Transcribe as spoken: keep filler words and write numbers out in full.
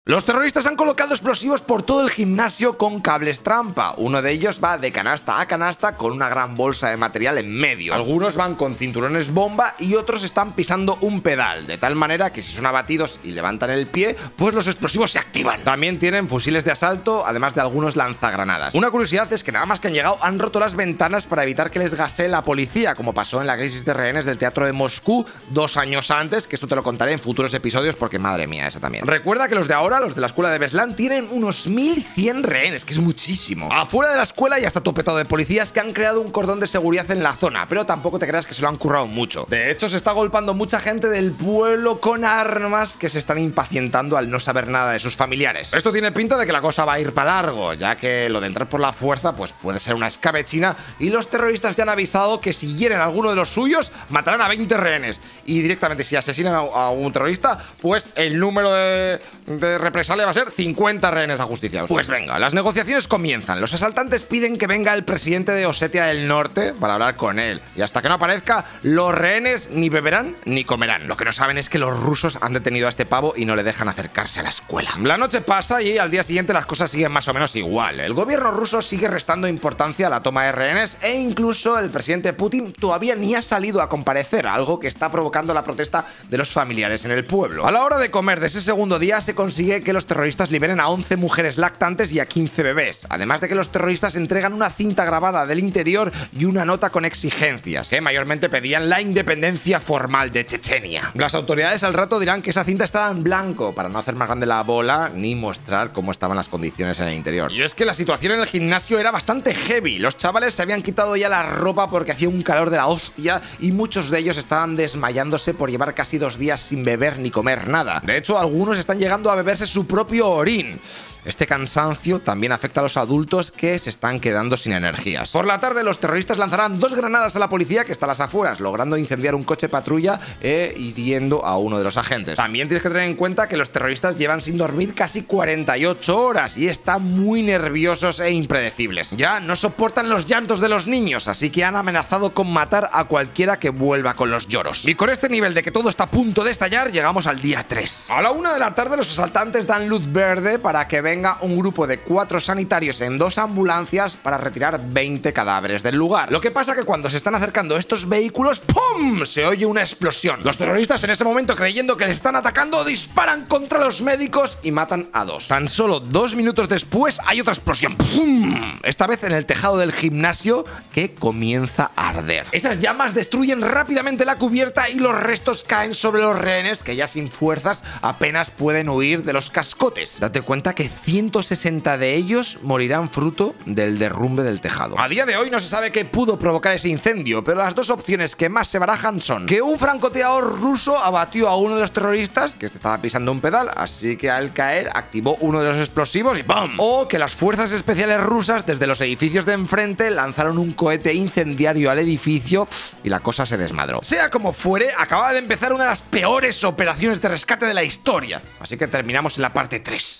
Los terroristas han colocado explosivos por todo el gimnasio con cables trampa. Uno de ellos va de canasta a canasta con una gran bolsa de material en medio. Algunos van con cinturones bomba y otros están pisando un pedal, de tal manera que si son abatidos y levantan el pie, pues los explosivos se activan. También tienen fusiles de asalto, además de algunos lanzagranadas. Una curiosidad es que nada más que han llegado han roto las ventanas para evitar que les gasee la policía, como pasó en la crisis de rehenes del teatro de Moscú dos años antes, que esto te lo contaré en futuros episodios porque madre mía, esa también. Recuerda que los de ahora, los de la escuela de Beslan, tienen unos mil cien rehenes, que es muchísimo. Afuera de la escuela ya está topetado de policías que han creado un cordón de seguridad en la zona, pero tampoco te creas que se lo han currado mucho. De hecho, se está golpeando mucha gente del pueblo con armas que se están impacientando al no saber nada de sus familiares. Esto tiene pinta de que la cosa va a ir para largo, ya que lo de entrar por la fuerza pues puede ser una escabechina y los terroristas ya han avisado que si hieren a alguno de los suyos matarán a veinte rehenes y directamente si asesinan a, a un terrorista pues el número de, de represalia va a ser cincuenta rehenes ajusticiados. Pues venga, las negociaciones comienzan. Los asaltantes piden que venga el presidente de Osetia del Norte para hablar con él y hasta que no aparezca los rehenes ni beberán ni comerán. Lo que no saben es que los rusos han detenido a este pavo y no le dejan acercarse a la escuela. La noche pasa y al día siguiente las cosas siguen más o menos igual. El gobierno ruso sigue restando importancia a la toma de rehenes e incluso el presidente Putin todavía ni ha salido a comparecer, algo que está provocando la protesta de los familiares en el pueblo. A la hora de comer de ese segundo día se consigue que los terroristas liberen a once mujeres lactantes y a quince bebés, además de que los terroristas entregan una cinta grabada del interior y una nota con exigencias, que mayormente pedían la independencia formal de Chechenia. Las autoridades al rato dirán que esa cinta estaba en blanco para no hacer más grande la bola ni mostrar cómo estaban las condiciones en el interior. Y es que la situación en el gimnasio era bastante heavy. Los chavales se habían quitado ya la ropa porque hacía un calor de la hostia y muchos de ellos estaban desmayándose por llevar casi dos días sin beber ni comer nada. De hecho, algunos están llegando a beberse su propio orín. Este cansancio también afecta a los adultos que se están quedando sin energías. Por la tarde los terroristas lanzarán dos granadas a la policía que está a las afueras, logrando incendiar un coche patrulla e hiriendo a uno de los agentes. También tienes que tener en cuenta que los terroristas llevan sin dormir casi cuarenta y ocho horas y están muy nerviosos e impredecibles. Ya no soportan los llantos de los niños, así que han amenazado con matar a cualquiera que vuelva con los lloros. Y con este nivel de que todo está a punto de estallar, llegamos al día tres. A la una de la tarde los asaltantes dan luz verde para que venga un grupo de cuatro sanitarios en dos ambulancias para retirar veinte cadáveres del lugar. Lo que pasa que cuando se están acercando estos vehículos, ¡pum!, se oye una explosión. Los terroristas en ese momento, creyendo que les están atacando, disparan contra los médicos y matan a dos. Tan solo dos minutos después hay otra explosión, ¡pum!, esta vez en el tejado del gimnasio que comienza a arder. Esas llamas destruyen rápidamente la cubierta y los restos caen sobre los rehenes que ya sin fuerzas apenas pueden huir de los cascotes. Date cuenta que ciento sesenta de ellos morirán fruto del derrumbe del tejado. A día de hoy no se sabe qué pudo provocar ese incendio, pero las dos opciones que más se barajan son que un francotirador ruso abatió a uno de los terroristas, que estaba pisando un pedal, así que al caer activó uno de los explosivos y ¡pum!, o que las fuerzas especiales rusas desde los edificios de enfrente lanzaron un cohete incendiario al edificio y la cosa se desmadró. Sea como fuere, acababa de empezar una de las peores operaciones de rescate de la historia, así que terminamos en la parte tres.